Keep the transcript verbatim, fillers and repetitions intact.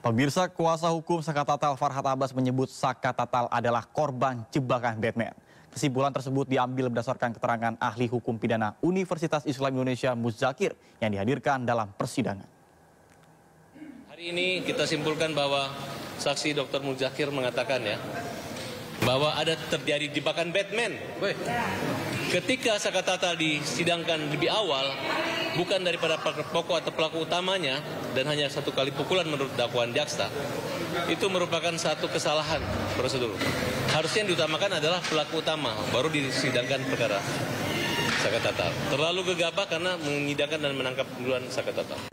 Pemirsa, kuasa hukum Saka Tatal Farhad Abbas menyebut Saka Tatal adalah korban jebakan Batman. Kesimpulan tersebut diambil berdasarkan keterangan ahli hukum pidana Universitas Islam Indonesia Muzakir yang dihadirkan dalam persidangan. Hari ini kita simpulkan bahwa saksi dokter Muzakir mengatakan ya bahwa ada terjadi jebakan Batman. Ketika Saka Tatal disidangkan lebih awal, bukan daripada pokok atau pelaku utamanya dan hanya satu kali pukulan menurut dakwaan jaksa, itu merupakan satu kesalahan prosedur. Harusnya yang diutamakan adalah pelaku utama, baru disidangkan perkara Saka Tatal. Terlalu gegabah karena menyidangkan dan menangkap duluan Saka Tatal.